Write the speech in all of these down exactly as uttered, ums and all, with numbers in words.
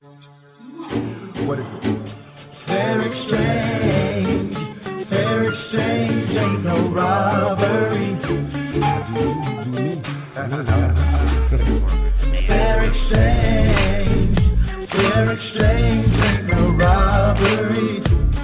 What is it? Fair exchange, fair exchange ain't no robbery. Fair exchange, fair exchange ain't no robbery.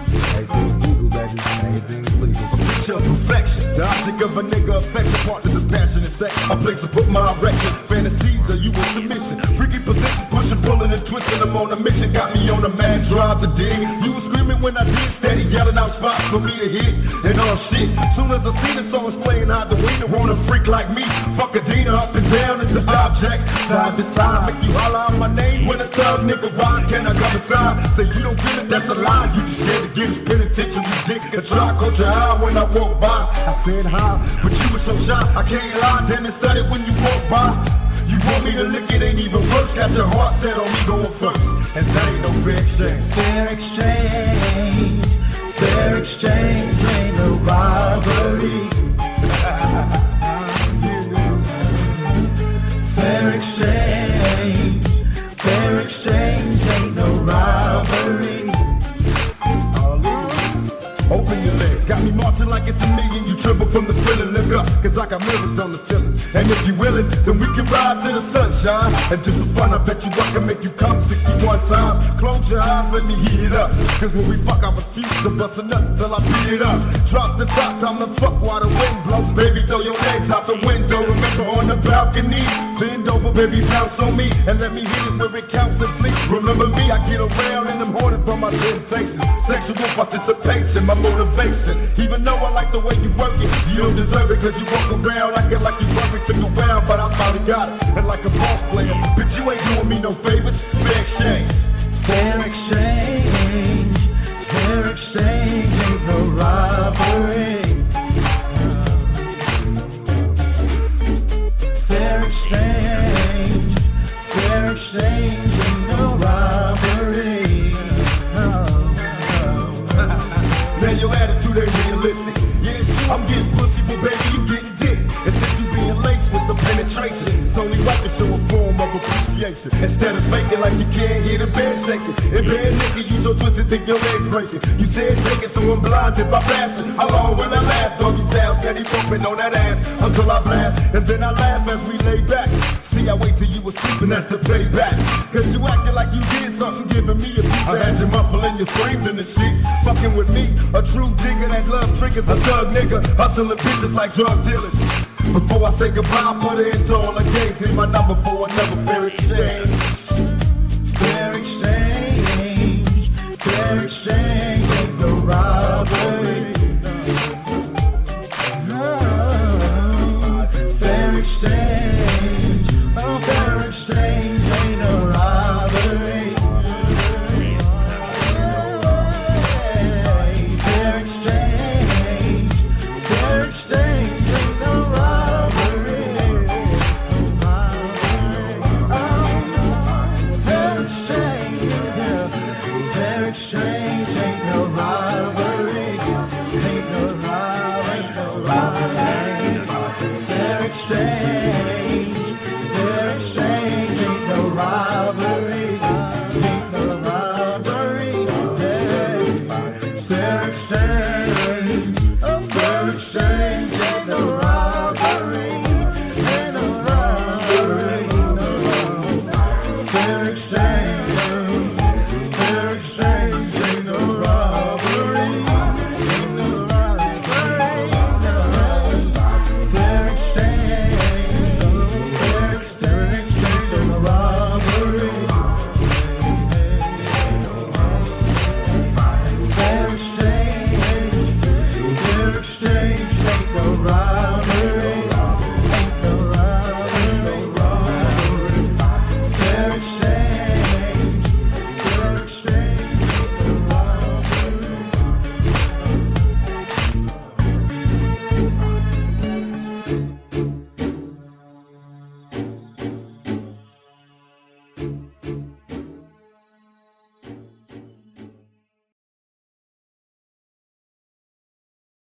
Picture of perfection, the object of a nigga affection, partners of passion and sex. A place to put my erection, fantasies are you in submission. Freaky position, pushing, pulling and twisting. I'm on a mission, got me on a mad drive to dig. You was screaming when I did, steady yelling out spots for me to hit. And all shit, soon as I see the songs playing out the window, want a freak like me. Fuck a Dina up and down at the object. Side to side, make you holler out my name. When a thug nigga ride, can I come inside? Say you don't feel it, that's a lie. You just scared to get his penitentiary dick. A try, coach your eye when I walk by. I said hi, but you were so shy, I can't lie. Damn it, studied when you walk by. You want me to lick it, ain't even worse. Got your heart set on me going first, and that ain't no fair exchange. Fair exchange, fair exchange ain't no robbery. Fair exchange, fair exchange ain't no robbery. Open your legs, got me marching like it's a million. You tremble from the feeling, look up, cause I got mirrors on the ceiling. And if you willing, then we can ride to the sunshine. And do some fun, I bet you I can make you come sixty-one times. Close your eyes, let me heat it up. Cause when we fuck, I refuse to bust a nut till I beat it up. Drop the top, time to fuck while the wind blows. Baby, throw your legs out the window. Remember on the balcony, bend over, baby, bounce on me. And let me hit it where it counts and fleet. Remember me, I get around and I'm haunted by my temptations. Sexual participation, my motivation. Even though I like the way you work it, you don't deserve it cause you walk around acting like you worried to go around. But I finally got it, and like a boss player, bitch, you ain't doing me no favors. Fair exchange. Fair exchange, fair exchange ain't no robbery. Fair exchange, fair exchange ain't no robbery. Man, your attitude ain't realistic. Yeah, it's true, I'm getting pussy, but baby, you getting dick. And since you being laced with the penetration, it's only right to show a form of appreciation. Instead of faking like you can't hear the bed shaking. In bed, nigga, you so twisted, think your legs breaking. You said take it, so I'm blinded by passion. How long will I last? Doggy style, steady bumping on that ass until I blast. And then I laugh as we lay back. See, I wait till you was sleeping, that's the payback. Cause you acting like you did something, giving me a piece. I had you muffling your screams in the sheets. Fucking with me, a true digger that love triggers. A thug nigga, hustling bitches like drug dealers. Before I say goodbye, I put it into all the games. Hit my number for another fair exchange. Fair exchange, fair exchange ain't no robbery. No, fair exchange, oh fair exchange ain't no robbery. Fair exchange, fair exchange ain't no robbery. Fair exchange, fair exchange ain't no robbery. Ain't no robbery, no robbery. Fair exchange, fair exchange ain't no robbery. Ain't no robbery. Fair exchange, oh fair exchange ain't no robbery. Ain't no robbery, no. Fair exchange.